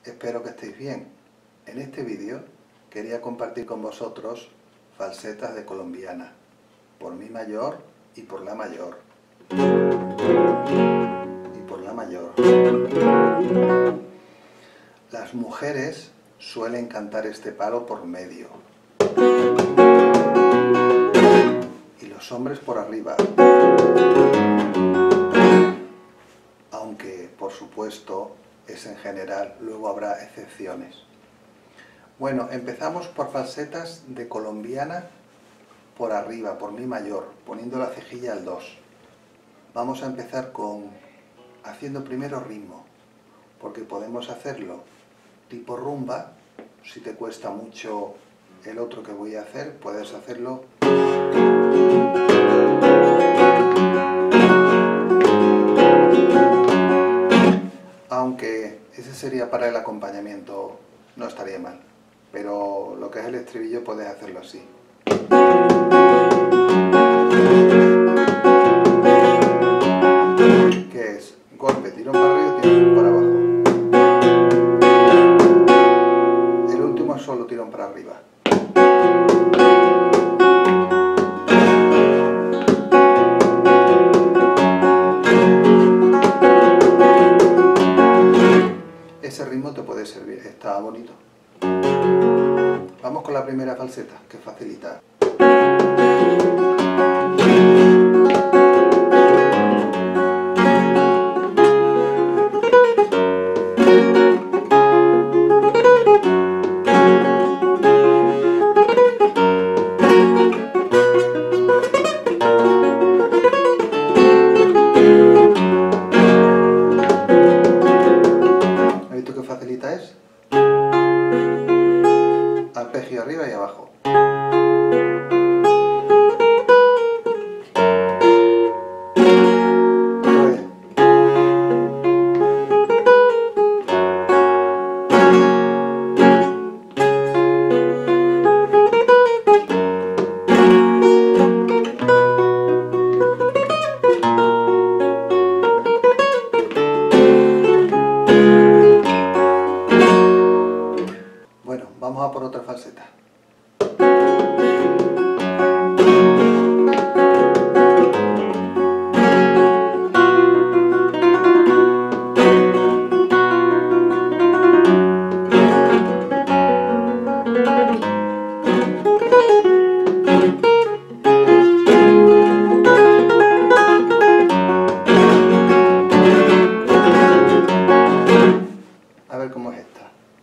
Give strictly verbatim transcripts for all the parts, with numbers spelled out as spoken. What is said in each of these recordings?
espero que estéis bien. En este vídeo quería compartir con vosotros falsetas de colombiana, por mi mayor y por la mayor. Y por la mayor. Las mujeres suelen cantar este palo por medio. Y los hombres por arriba. Aunque, por supuesto, es en general, luego habrá excepciones. Bueno, empezamos por falsetas de colombiana por arriba, por mi mayor, poniendo la cejilla al dos. Vamos a empezar con haciendo primero ritmo, porque podemos hacerlo tipo rumba. Si te cuesta mucho el otro que voy a hacer, puedes hacerlo aunque ese sería para el acompañamiento, no estaría mal, pero lo que es el estribillo puedes hacerlo así. Que es golpe, tirón para arriba y tirón para abajo. El último es solo tirón para arriba. Ese ritmo te puede servir, está bonito. Vamos con la primera falseta, que facilita. Facilita es arpegio arriba y abajo. Otra vez. Vamos a por otra falseta. A ver cómo es esta.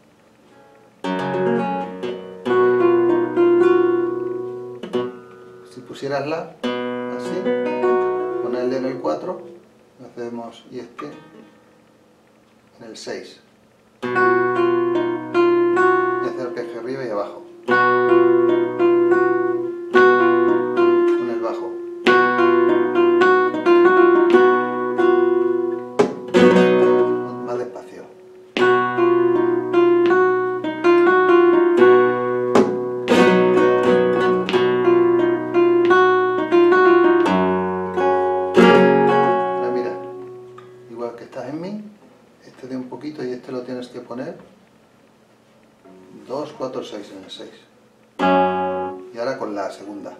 Si pusieras la así, ponerle en el cuatro, hacemos y este en el seis. Y hacer arpegio arriba y abajo. Con el bajo. Más despacio. Que estás en mi, este de un poquito y este lo tienes que poner dos, cuatro, seis en el seis. Y ahora con la segunda.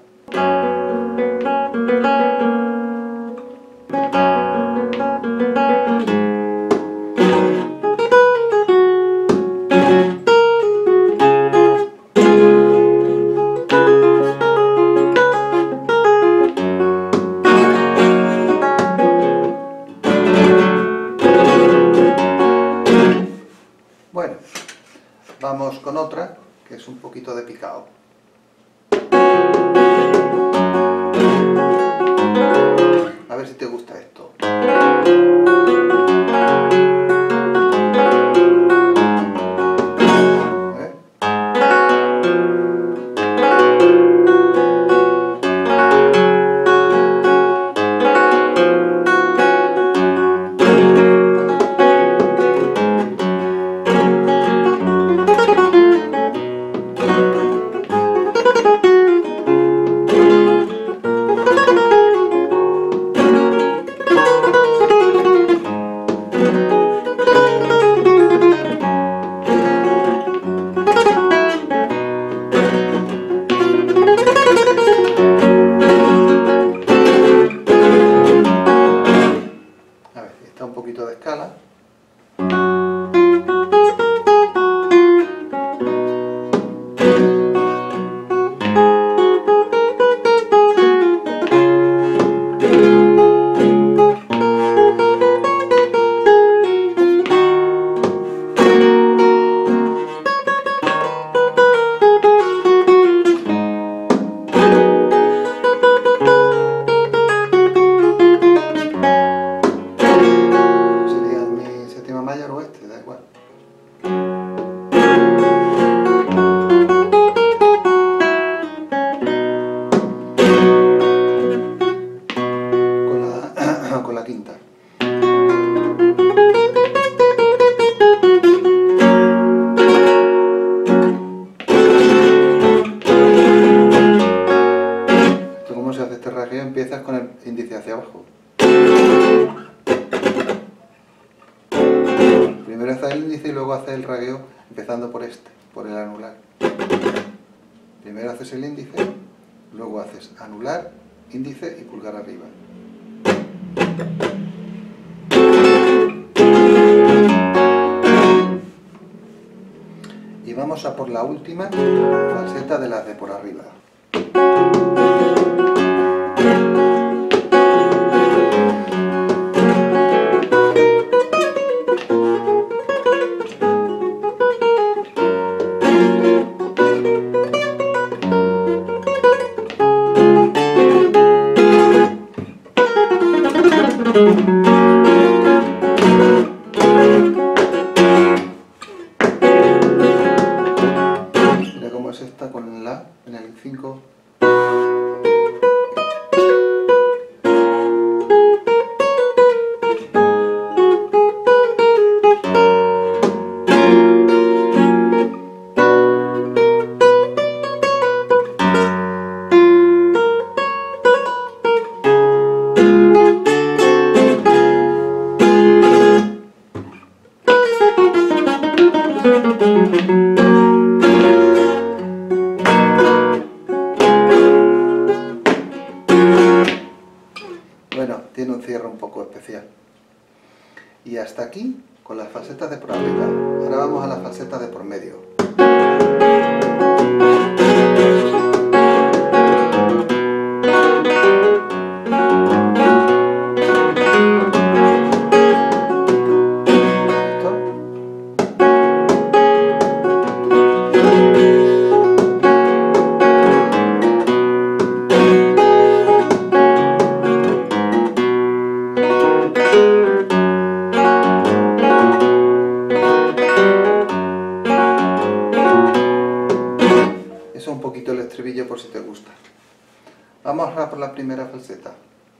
Bueno, vamos con otra, que es un poquito de picado. A ver si te gusta esto. ¿Eh? mayor o este, da igual. Con la, con la quinta. Esto, ¿cómo se hace este rasgueo? Empiezas con el índice hacia abajo. Primero haces el índice y luego haces el rasgueo empezando por este, por el anular. Primero haces el índice, luego haces anular, índice y pulgar arriba. Y vamos a por la última falseta de las de por arriba. Mira cómo es esta con la en el cinco. Bueno, tiene un cierre un poco especial. Y hasta aquí con las falsetas de por arriba. Ahora vamos a las falsetas de por medio. Eso es un poquito el estribillo por si te gusta. Vamos ahora por la primera falseta.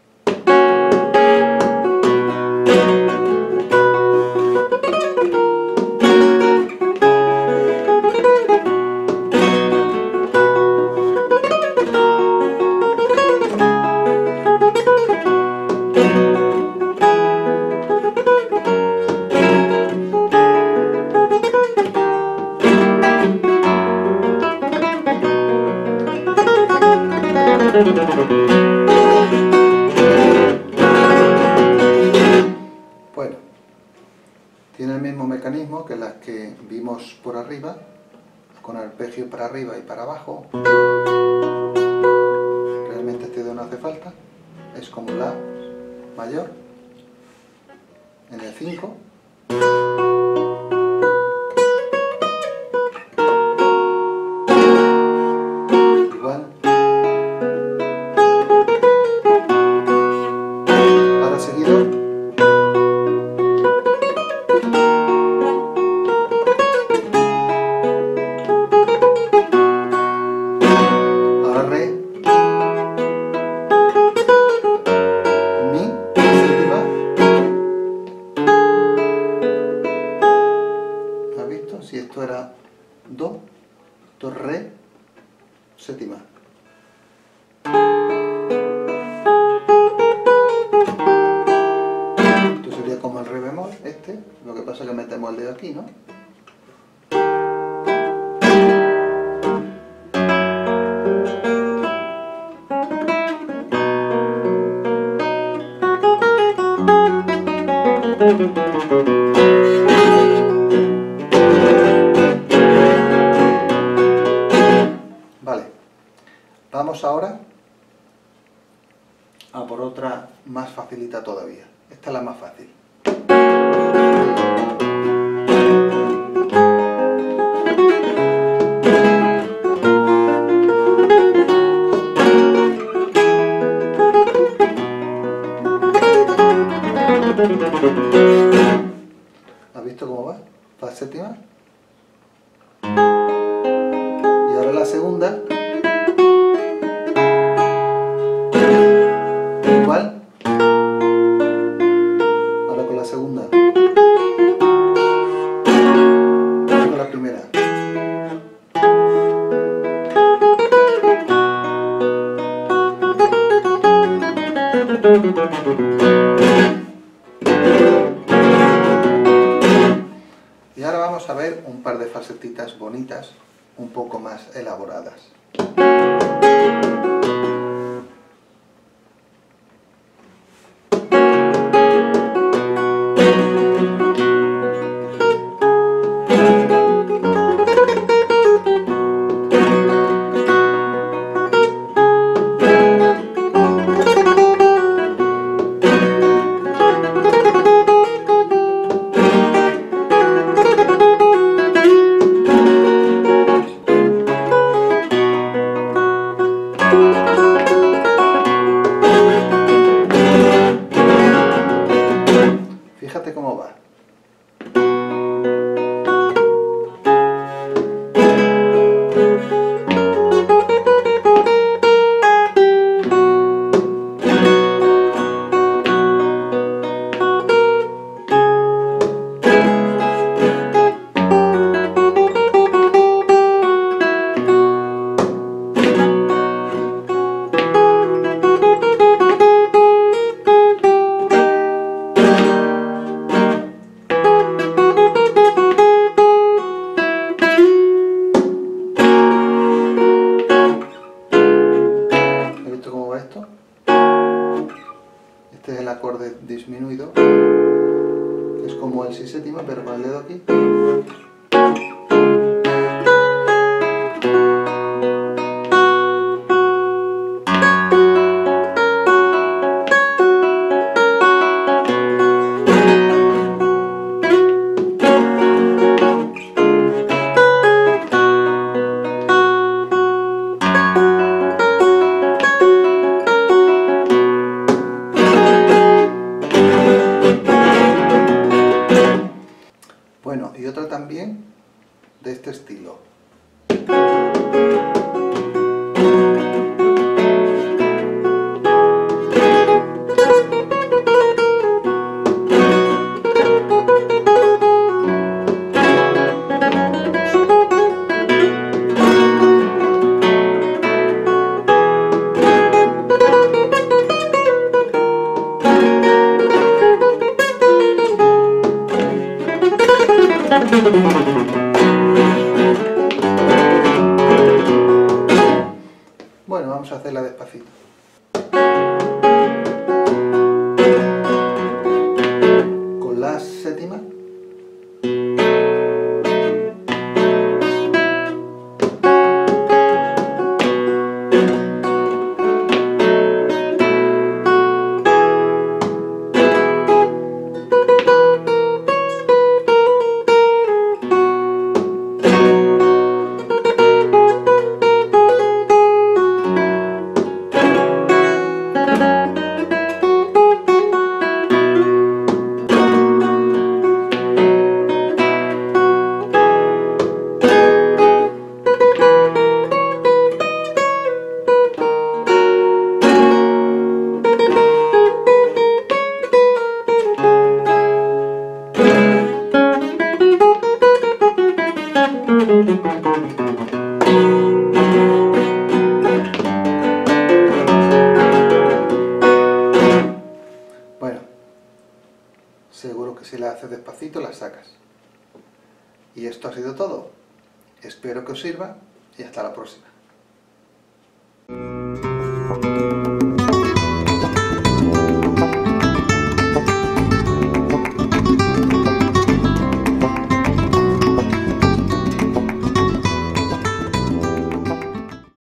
Bueno, tiene el mismo mecanismo que las que vimos por arriba, con arpegio para arriba y para abajo. Realmente este dedo no hace falta, es como la mayor en el cinco. Igual. Ahora seguido. Si esto era do, do, re, séptima. Esto sería como el re bemol, este, lo que pasa es que metemos el dedo aquí, ¿no? Vale, vamos ahora a por otra más facilita todavía. Esta es la más fácil. ¿Has visto cómo va? Fa séptima. Y ahora la segunda. Igual. Ahora con la segunda. Ahora con la primera. Y ahora vamos a ver un par de facetitas bonitas, un poco más elaboradas. Fíjate cómo va. Esto. Este es el acorde disminuido, que es como el si séptima, pero con el dedo aquí. Bueno, y otra también de este estilo. Bueno, vamos a hacerla despacito. Con la séptima. Bueno, seguro que si la haces despacito la sacas. Y esto ha sido todo. Espero que os sirva y hasta la próxima.